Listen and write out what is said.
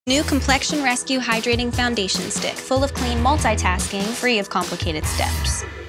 New Complexion Rescue Hydrating Foundation Stick, full of clean multitasking, free of complicated steps.